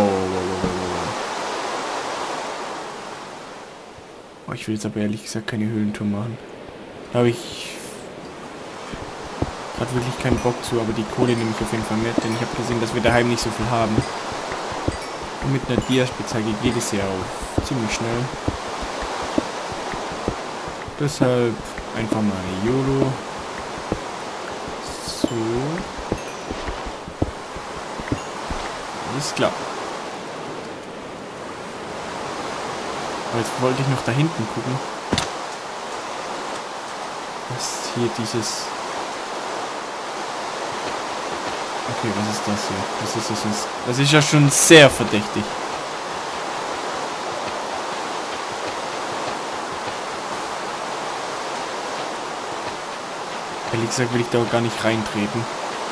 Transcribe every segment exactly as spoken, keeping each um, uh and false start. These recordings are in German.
wow, wow. Oh, ich will jetzt aber ehrlich gesagt keine Höhlentour machen. Da habe ich gerade wirklich keinen Bock zu, aber die Kohle nehme ich auf jeden Fall mit, denn ich habe gesehen, dass wir daheim nicht so viel haben. Und mit einer Dia-Spitzhacke geht es ja auch ziemlich schnell. Deshalb einfach mal YOLO. So. Alles klar. Aber jetzt wollte ich noch da hinten gucken. Was hier dieses... Okay, was ist das hier? Das ist, das ist, das ist ja schon sehr verdächtig. Ehrlich gesagt will ich da auch gar nicht reintreten.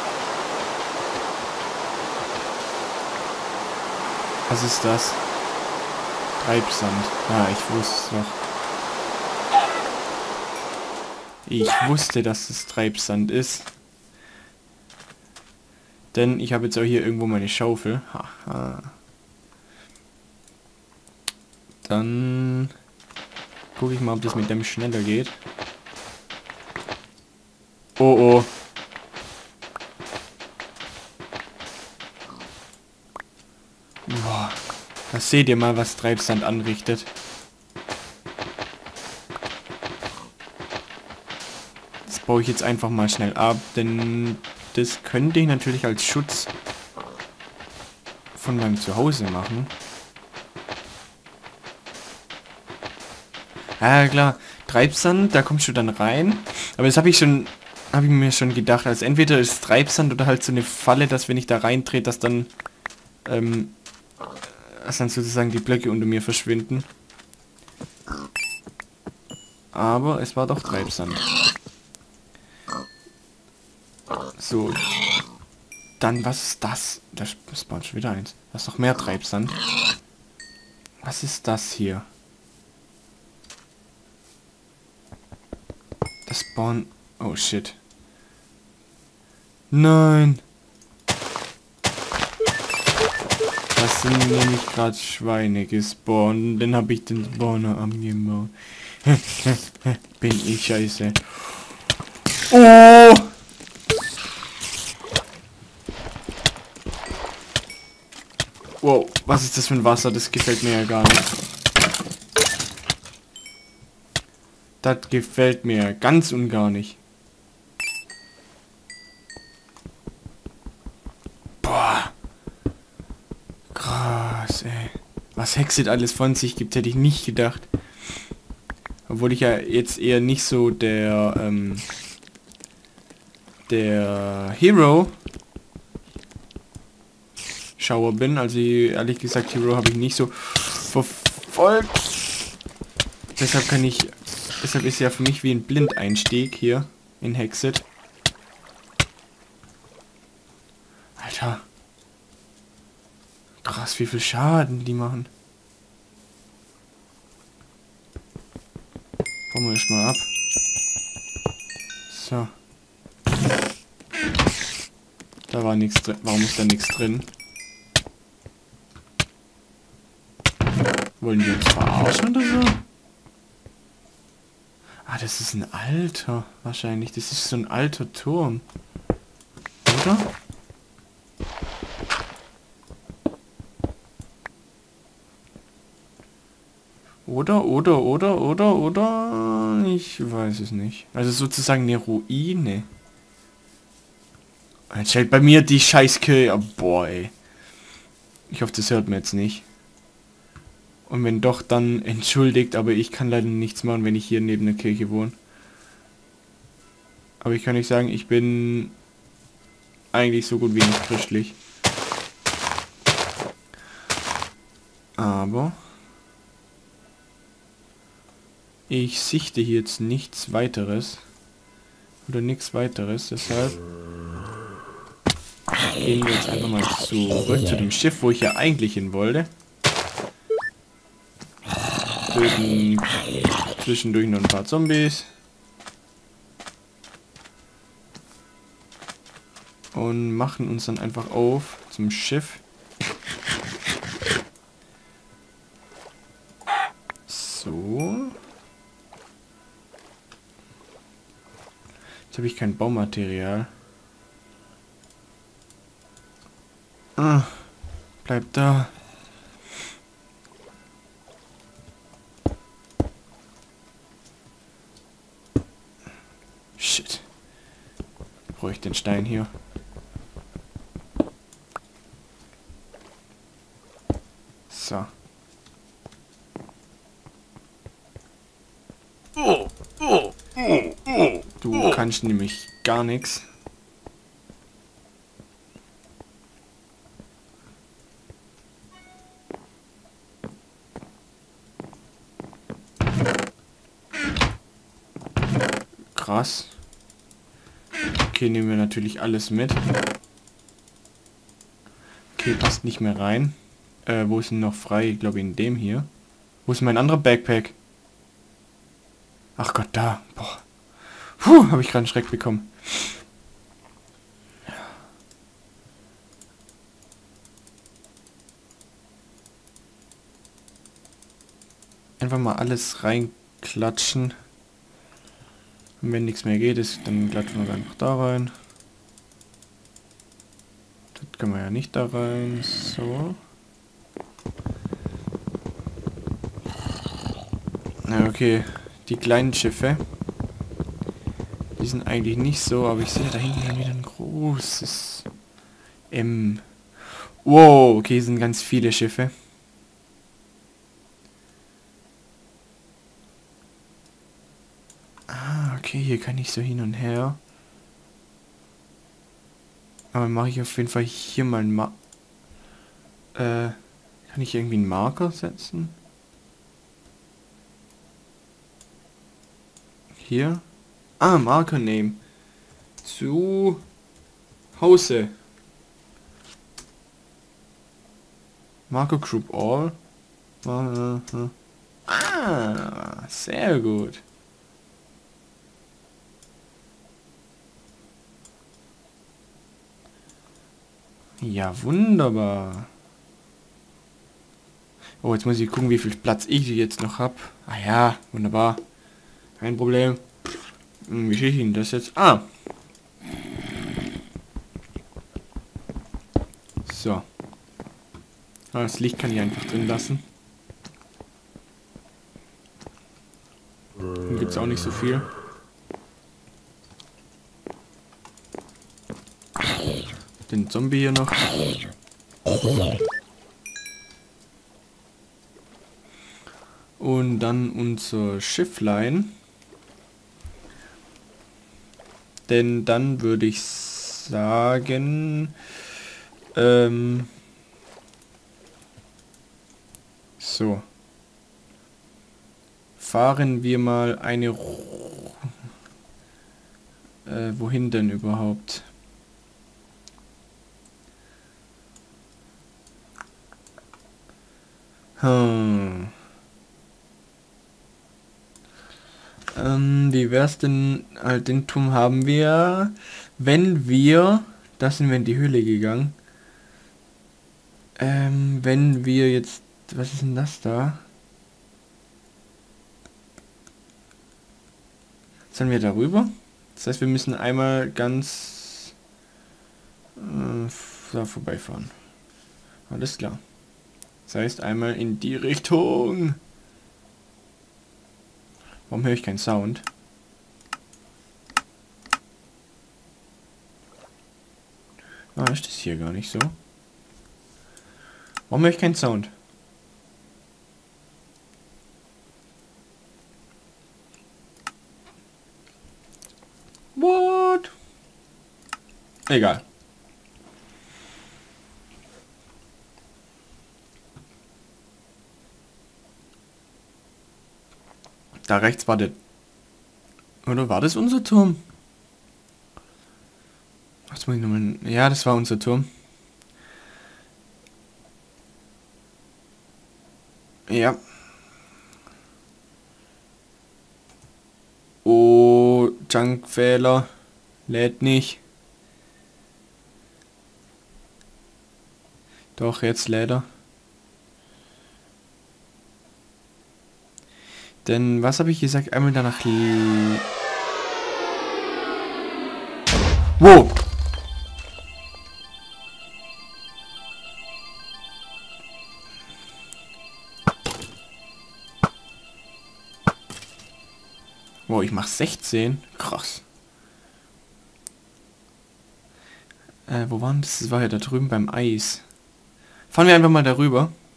Was ist das? Treibsand. Ah, ich wusste es noch. Ich wusste, dass es Treibsand ist. Denn ich habe jetzt auch hier irgendwo meine Schaufel. Haha. Dann gucke ich mal, ob das mit dem schneller geht. Oh oh. Boah. Da seht ihr mal, was Treibsand anrichtet. Das baue ich jetzt einfach mal schnell ab, denn das könnte ich natürlich als Schutz von meinem Zuhause machen. Ah, klar. Treibsand, da kommst du dann rein. Aber das habe ich schon, habe ich mir schon gedacht. Also entweder ist Treibsand oder halt so eine Falle, dass wenn ich da reintrete, dass dann, ähm, dass dann sozusagen die Blöcke unter mir verschwinden. Aber es war doch Treibsand. So. Dann, was ist das? Das spawnt schon wieder eins. Da ist noch mehr Treibsand. Was ist das hier? Das Spawn... Oh, shit. Nein! Das sind nämlich gerade Schweine gespawnt. Dann habe ich den Spawner angemacht. Bin ich scheiße. Oh! Wow, was ist das für ein Wasser? Das gefällt mir ja gar nicht. Das gefällt mir ganz und gar nicht. Boah. Krass, ey. Was Hexit alles von sich gibt, hätte ich nicht gedacht. Obwohl ich ja jetzt eher nicht so der, ähm, der Hero Schauer bin. Also ehrlich gesagt, Hero habe ich nicht so verfolgt. Deshalb kann ich... Deshalb ist ja für mich wie ein Blindeinstieg hier in Hexit. Alter. Krass, wie viel Schaden die machen. Bauen wir erstmal ab. So. Da war nichts drin. Warum ist da nichts drin? Wollen die uns verarschen oder so? Ah, das ist ein alter, wahrscheinlich. Das ist so ein alter Turm. Oder? Oder, oder, oder, oder, oder... Ich weiß es nicht. Also sozusagen eine Ruine. Jetzt stellt bei mir die Scheißkirche... Oh, boah, ey. Ich hoffe, das hört man jetzt nicht. Und wenn doch, dann entschuldigt, aber ich kann leider nichts machen, wenn ich hier neben der Kirche wohne. Aber ich kann nicht sagen, ich bin eigentlich so gut wie nicht christlich. Aber ich sichte hier jetzt nichts weiteres. Oder nichts weiteres, deshalb gehen wir jetzt einfach mal zurück zu dem Schiff, wo ich ja eigentlich hin wollte. Töten zwischendurch noch ein paar Zombies. Und machen uns dann einfach auf zum Schiff. So. Jetzt habe ich kein Baumaterial. Ah, bleib da. Shit. Brauche ich den Stein hier? So. Du kannst nämlich gar nichts. Krass. Okay, nehmen wir natürlich alles mit. Okay, passt nicht mehr rein. Äh, wo ist denn noch frei? Ich glaube in dem hier. Wo ist mein anderer Backpack? Ach Gott, da. Boah. Puh, habe ich gerade einen Schreck bekommen. Einfach mal alles reinklatschen. Und wenn nichts mehr geht, ist, dann klatschen wir einfach da rein. Das können wir ja nicht da rein. So. Na okay, die kleinen Schiffe. Die sind eigentlich nicht so, aber ich sehe da hinten dann wieder ein großes M. Wow, okay, sind ganz viele Schiffe. Ah, okay, hier kann ich so hin und her. Aber mache ich auf jeden Fall hier mal ein Ma äh, kann ich irgendwie einen Marker setzen? Hier? Ah, Marker Name. Zu Hause. Marker Group All. Ah, sehr gut. Ja, wunderbar. Oh, jetzt muss ich gucken, wie viel Platz ich jetzt noch habe. Ah ja, wunderbar. Kein Problem. Hm, wie schicke ich Ihnen das jetzt? Ah. So. Ah, das Licht kann ich einfach drin lassen. Hier gibt es auch nicht so viel. Den Zombie hier noch. Und dann unser Schifflein. Denn dann würde ich sagen... Ähm... So. Fahren wir mal eine... Äh, wohin denn überhaupt? Hm. Ähm, wie wär's denn? Halt, den Turm haben wir. Wenn wir... Da sind wir in die Höhle gegangen. Ähm, wenn wir jetzt... Was ist denn das da? Sollen wir darüber? Das heißt, wir müssen einmal ganz... Äh, da vorbeifahren. Alles klar. Das heißt, einmal in die Richtung. Warum höre ich keinen Sound? Ah, ist das hier gar nicht so. Warum höre ich keinen Sound? What? Egal. Da rechts war der... Oder war das unser Turm? Was muss ich nochmal... Ja, das war unser Turm. Ja. Oh, Junkfehler. Lädt nicht. Doch, jetzt lädt er. Denn, was habe ich gesagt? Einmal danach... Wo? Wow, ich mach sechzehn. Krass. Äh, wo waren das? Das war ja da drüben beim Eis. Fahren wir einfach mal darüber.